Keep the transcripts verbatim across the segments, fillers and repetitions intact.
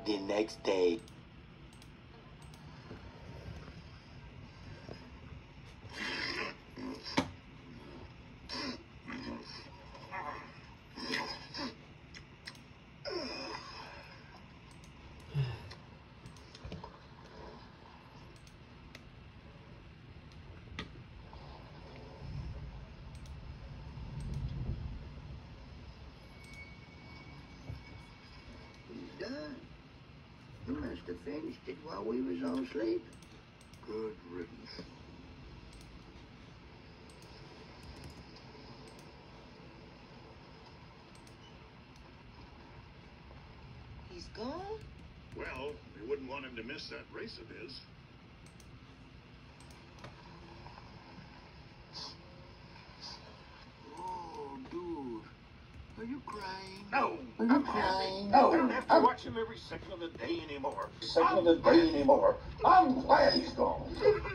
The next day. Done. You must have finished it while we was all sleeping. Good riddance. He's gone? Well, we wouldn't want him to miss that race of his. Oh, dude. Are you crying? No, Are you I'm crying? happy. No, I don't have to I'm- watch him every second of the day anymore. Second of the day anymore. I'm glad he's gone.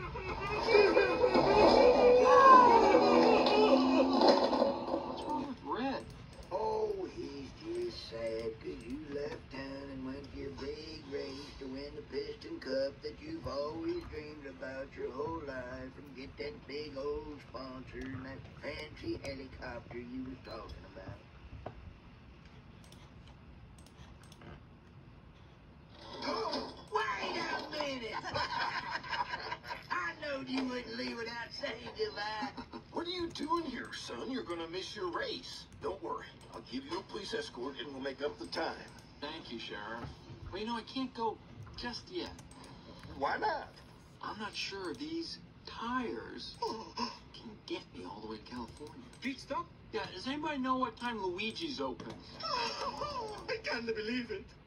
What's wrong with Red? Oh, he's just sad 'cause you left town and went to your big race to win the Piston Cup that you've always dreamed about your whole life, and get that big old sponsor and that fancy helicopter you was talking about. Wait a minute! I knowed you wouldn't leave without saying goodbye. What are you doing here, son? You're gonna miss your race. Don't worry. I'll give you a police escort and we'll make up the time. Thank you, Sheriff. But you know, I can't go just yet. Why not? I'm not sure these tires can get me all the way to California. Pete, stop. Yeah, does anybody know what time Luigi's open? I can't believe it.